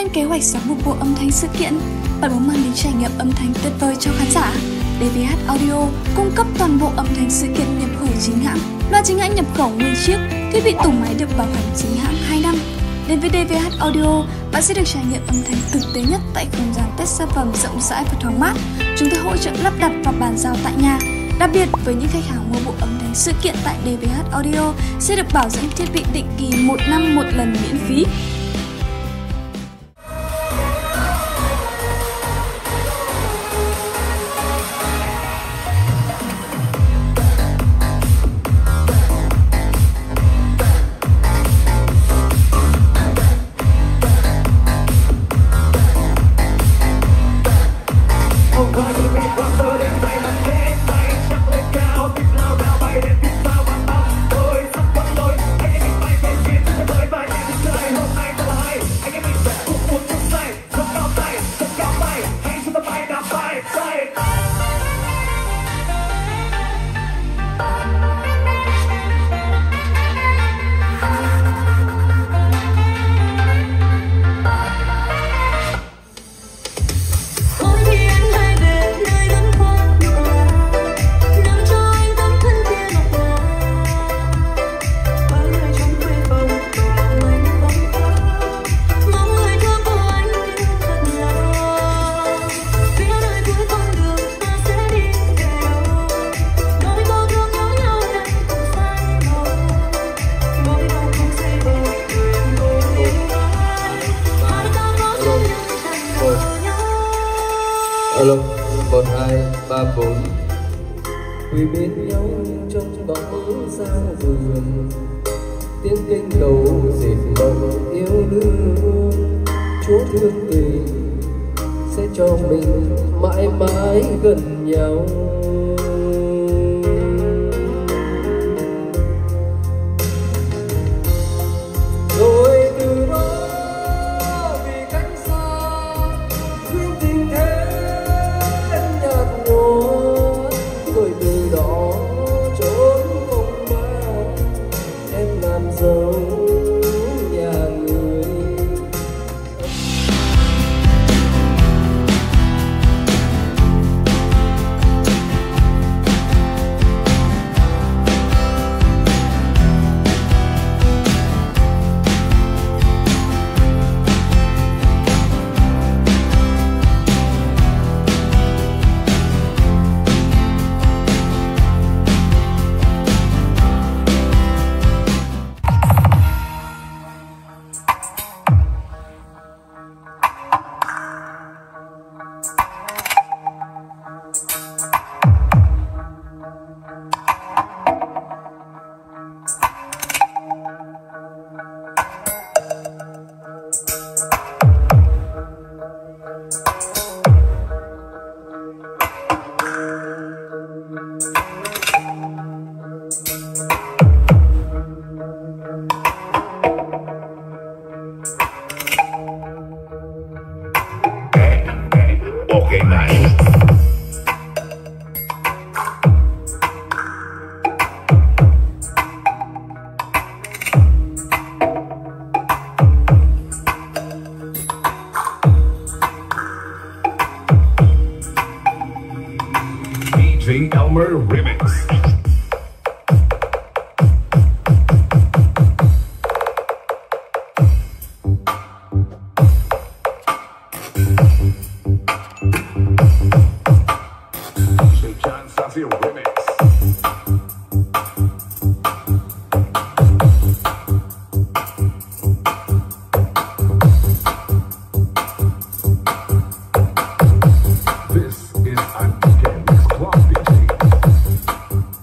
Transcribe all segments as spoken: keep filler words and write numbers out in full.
lên kế hoạch sắm một bộ âm thanh sự kiện, bạn muốn mang đến trải nghiệm âm thanh tuyệt vời cho khán giả? đê vê hát Audio cung cấp toàn bộ âm thanh sự kiện nhập khẩu chính hãng, loa chính hãng nhập khẩu nguyên chiếc, thiết bị tủ máy được bảo hành chính hãng hai năm. Đến với đê vê hát Audio, bạn sẽ được trải nghiệm âm thanh thực tế nhất tại không gian test sản phẩm rộng rãi và thoáng mát. Chúng tôi hỗ trợ lắp đặt và bàn giao tại nhà. Đặc biệt với những khách hàng mua bộ âm thanh sự kiện tại đê vê hát Audio sẽ được bảo dưỡng thiết bị định kỳ một năm một lần miễn phí. Alo, một, hai, ba, bốn. Quỳ bên nhau trong bóng sao vườn, tiếng kinh cầu dệt mộng yêu đương. Chúa thương tình sẽ cho mình mãi mãi gần nhau. Rồi từ đó vì cách xa duyên tình thế nhạt nhòa, rồi từ đó trốn không ma em làm dấu nhà người. Okay, nice. D J Elmer Remix. John Sassy Remix. This is a D J Mix Club D J.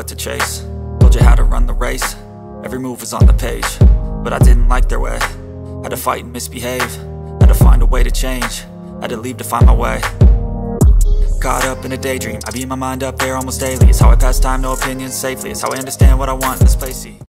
what to chase. Told you how to run the race, every move was on the page. But I didn't like their way, had to fight and misbehave. Had to find a way to change, had to leave to find my way. Caught up in a daydream, I beat my mind up there almost daily. It's how I pass time, no opinions safely. It's how I understand what I want in this place. See